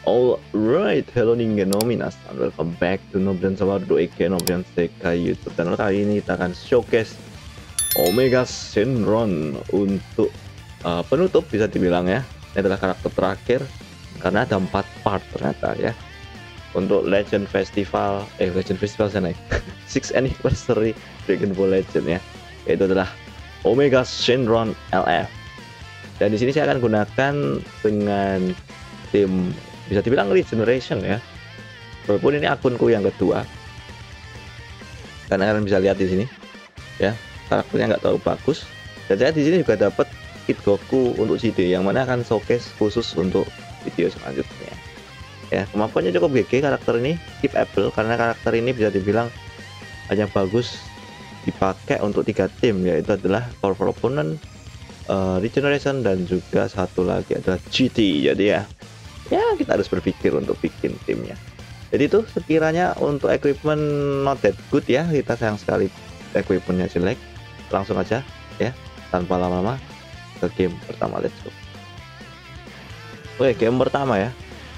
Alright, hello Ningeno minasan, welcome back to Nobden Sawardo Eke Nobden Sekai YouTube channel. Kali ini kita akan showcase Omega Shenron untuk penutup, bisa dibilang ya. Ini adalah karakter terakhir karena ada 4 part ternyata ya. Untuk Legend Festival sana 6th anniversary Dragon Ball Legend ya. Yaitu adalah Omega Shenron LF. Dan di sini saya akan gunakan dengan tim, bisa dibilang regeneration ya, walaupun ini akunku yang kedua, karena kalian bisa lihat di sini ya, karakternya nggak terlalu bagus. Dan saya di sini juga dapat kit Goku untuk CD yang mana akan showcase khusus untuk video selanjutnya ya. Kemampuannya cukup GG karakter ini, keep able, karena karakter ini bisa dibilang hanya bagus dipakai untuk 3 tim, yaitu adalah Power for Opponent, regeneration, dan juga satu lagi adalah GT. Jadi ya kita harus berpikir untuk bikin timnya. Jadi itu sekiranya untuk equipment not that good ya, kita sayang sekali equipmentnya jelek. Langsung aja ya, tanpa lama-lama ke game pertama, let's go. Oke, game pertama ya,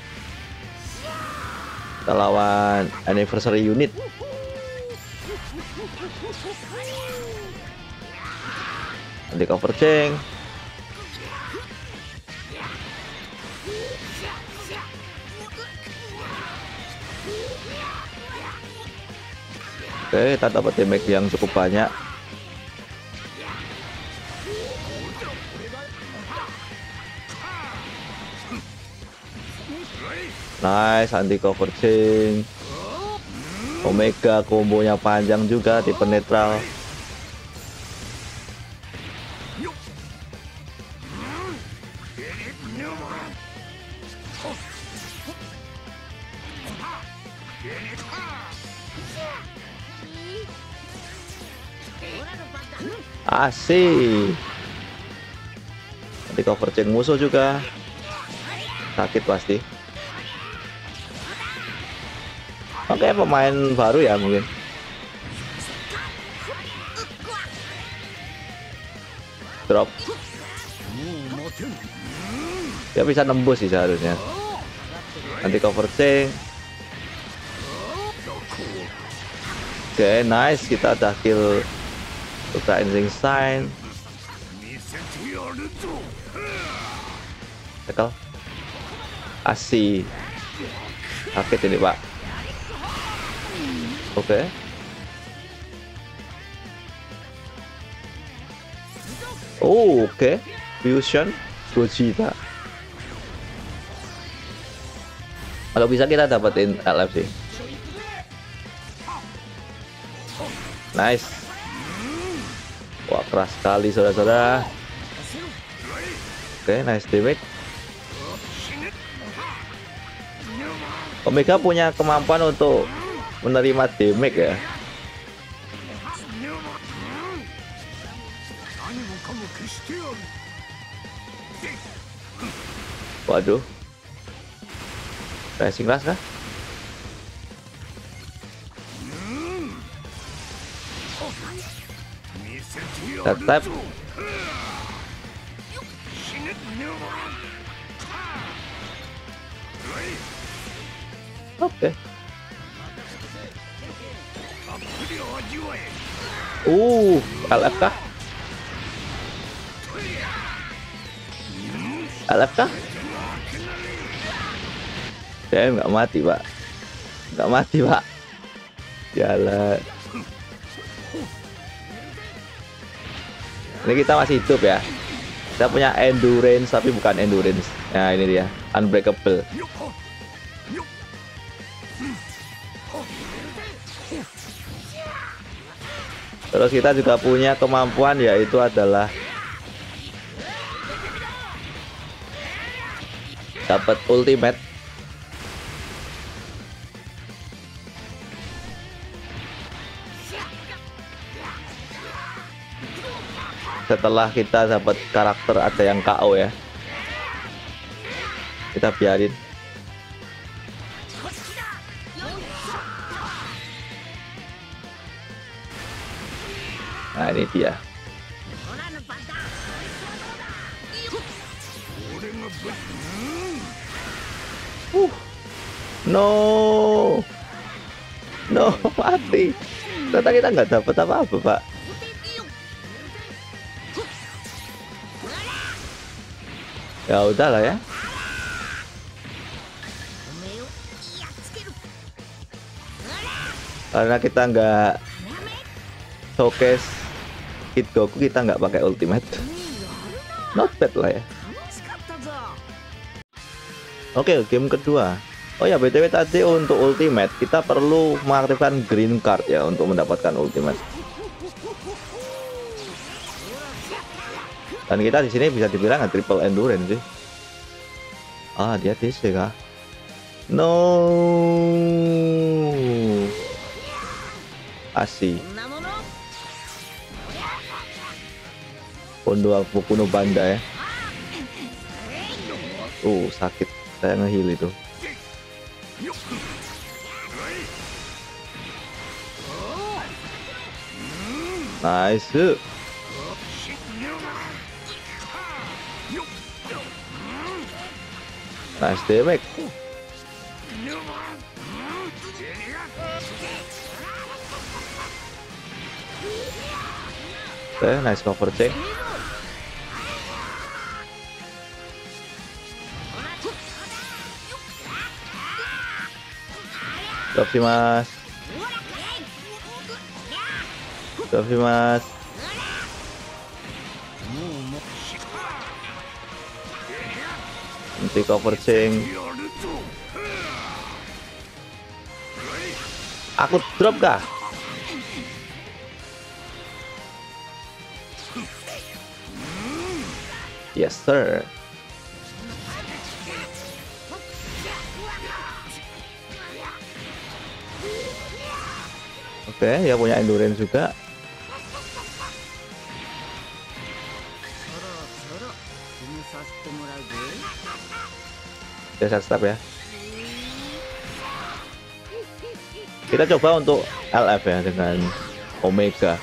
kita lawan anniversary unit. Nanti cover ceng. Oke, kita dapat damage yang cukup banyak. Nice, anti converging. Omega kombonya panjang juga, tipe netral. Asik. Nanti converging musuh juga sakit pasti. Oke, pemain baru ya mungkin. Drop. Dia bisa nembus sih seharusnya. Nanti converging. Oke, nice, kita ada kill Ultra Instinct Sign. Tekel. Asik. Sakit ini pak. Oke. Oh, oke. Fusion Gogeta. Kalau bisa kita dapetin LF sih. Nice. Wah, keras sekali saudara-saudara. Oke, nice damage. Omega punya kemampuan untuk menerima damage ya. Waduh. Racing Class kah? Tetap. Oke. LF kah? LF kah? Saya nggak mati pak, nggak mati pak. Jalan. Ini kita masih hidup ya. Kita punya endurance tapi bukan endurance. Nah ini dia, unbreakable. Terus kita juga punya kemampuan, yaitu adalah dapat ultimate. Setelah kita dapat karakter ada yang KO ya, kita biarin. Nah ini dia. No, no, mati. Ternyata kita nggak dapat apa-apa, Pak. Ya udahlah ya. Karena kita nggak showcase Kid Goku, kita nggak pakai ultimate. Not bad lah ya. Oke, game kedua. Oh ya, BTW tadi untuk ultimate kita perlu mengaktifkan green card ya untuk mendapatkan ultimate. Dan kita di sini bisa dibilang triple endurance sih. Ah, dia DC kah? No. Asih. Kondo Boku no Banda ya. Sakit. Saya nge-heal itu. Nice. Nice damage. Nice cover check. Stop sih mas. Stop sih mas. Nanti cover check. Aku drop kah? Yes sir. Oke, ya punya endurance juga. Oke, set step ya. Kita coba untuk LF ya dengan Omega.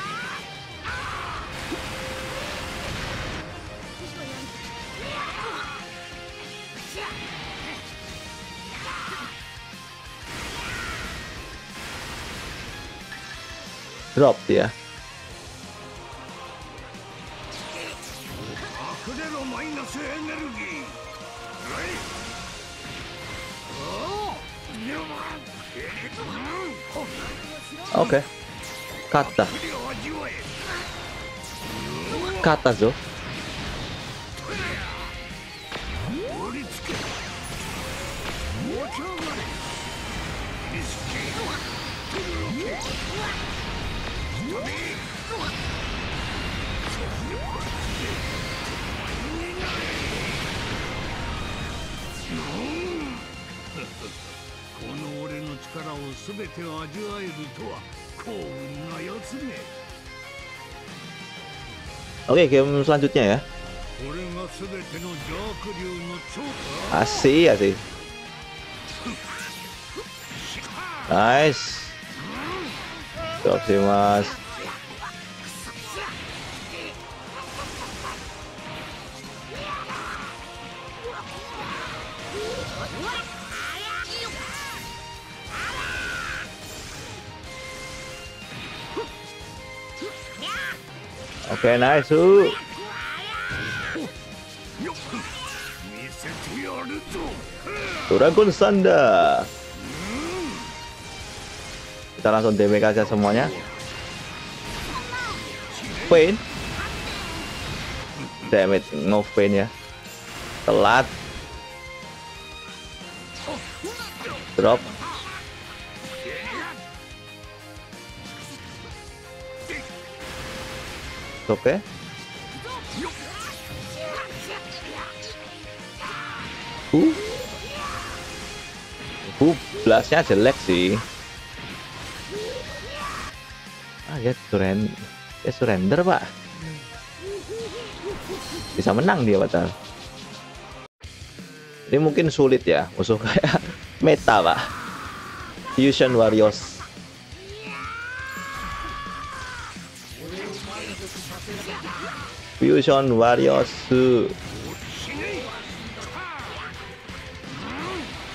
Drop dia. Oke. Kata zo. Oke, game selanjutnya ya. Asik. Nice. Stop sih mas. Oke, nice. Dragon Sanda. Kita langsung damage aja semuanya. Pain. Damage no pain ya. Telat. Drop. Oke. Blastnya jelek sih. Ya surrender pak. Bisa menang dia batal. Ini mungkin sulit ya musuh kayak meta pak. Fusion Warriors. Fusion Warriors.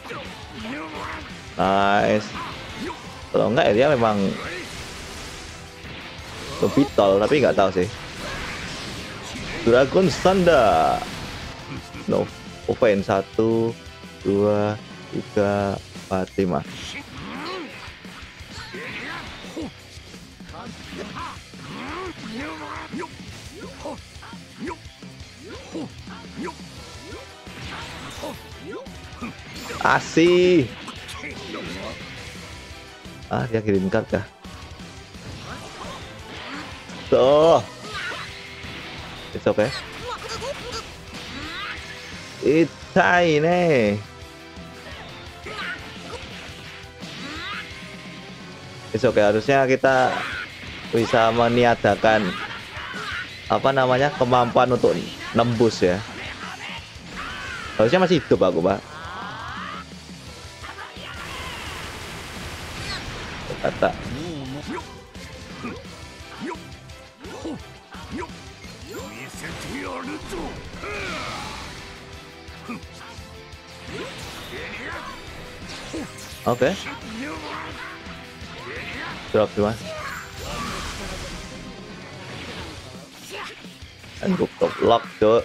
Nice. Kalau enggak ya dia memang lebih tol, tapi nggak tahu sih. Dragon Standard. No offense. 1 2 3 4 5. Asih. Ah, dia kirim card kah? Tuh. It's okay. Itai It's okay. Harusnya kita bisa meniadakan apa namanya kemampuan untuk nembus ya. Harusnya masih hidup aku, Pak. Kata. Oke. Drop cuma. Angguk top lock, Cuk.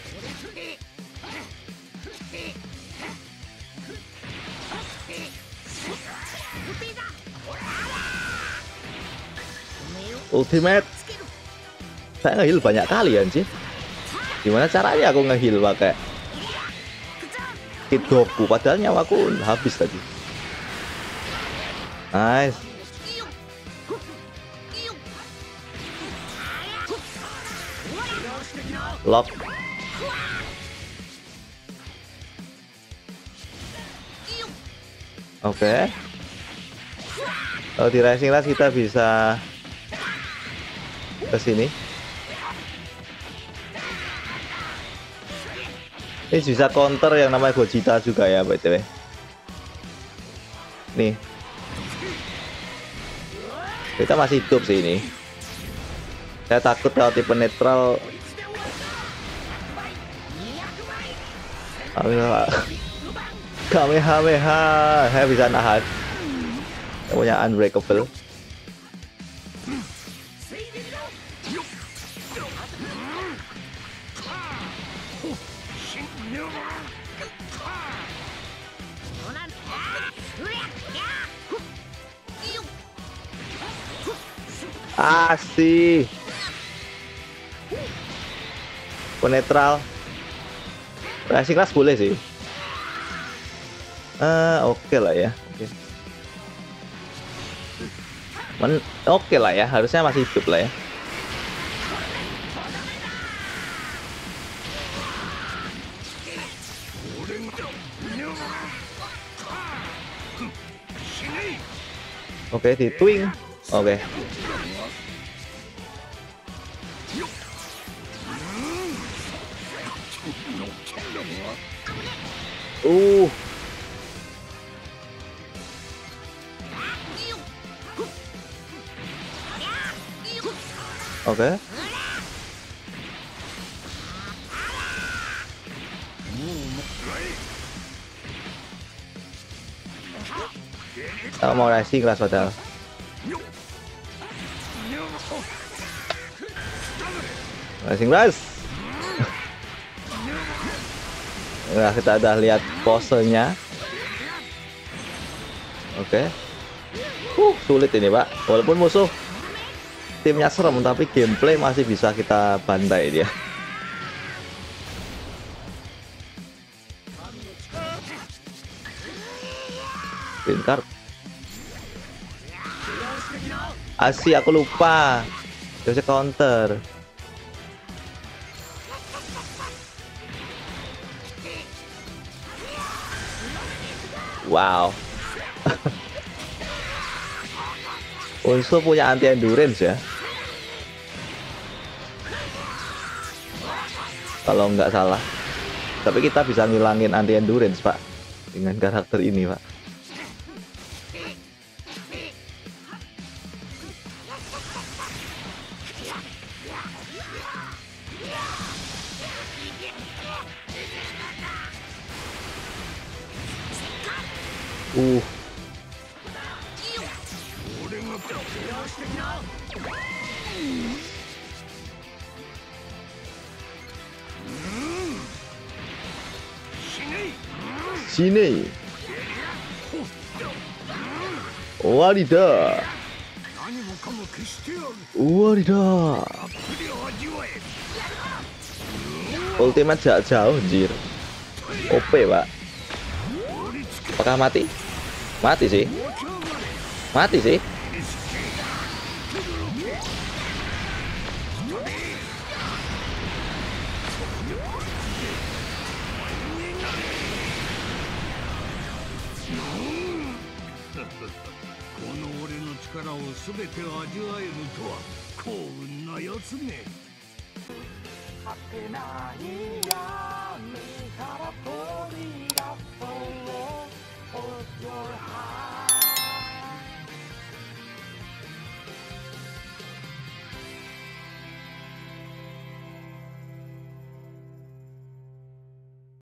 Ultimate. Saya nge-heal banyak kali anjir. Gimana caranya aku nge-heal pakai Kidoku padahal nyawaku habis tadi. Nice. Lock. Oke. Kalau di Rising Rush kita bisa ke sini. Ini bisa counter yang namanya Gogeta juga ya, BTW. Nih. Kita masih hidup sih ini. Saya takut kalau tipe netral. Kamehameha. Saya bisa nahan. Saya punya unbreakable. Asih. Penetral. Rising Rush boleh sih. Oke lah ya. Oke lah ya, harusnya masih hidup lah ya. Oke, di twing. Oke. Oke. Mau Rising Rush padahal. Rising Rush. Nah, kita udah lihat posenya. Oke. Sulit ini, Pak. Walaupun musuh timnya serem, tapi gameplay masih bisa kita bantai dia. Green card. Asih, aku lupa. Dia bisa counter. Wow. Unsu punya anti endurance ya. Kalau nggak salah. Tapi kita bisa ngilangin anti endurance, Pak. Dengan karakter ini, Pak. Uh, 俺が手をしてきな。 死ね。終わりだ。 何もかも消してやる。 終わりだ。 たっぷり味わえ。 Ultimate jarak jauh, anjir. OP, Pak. Apakah mati? Mati sih. Mati sih.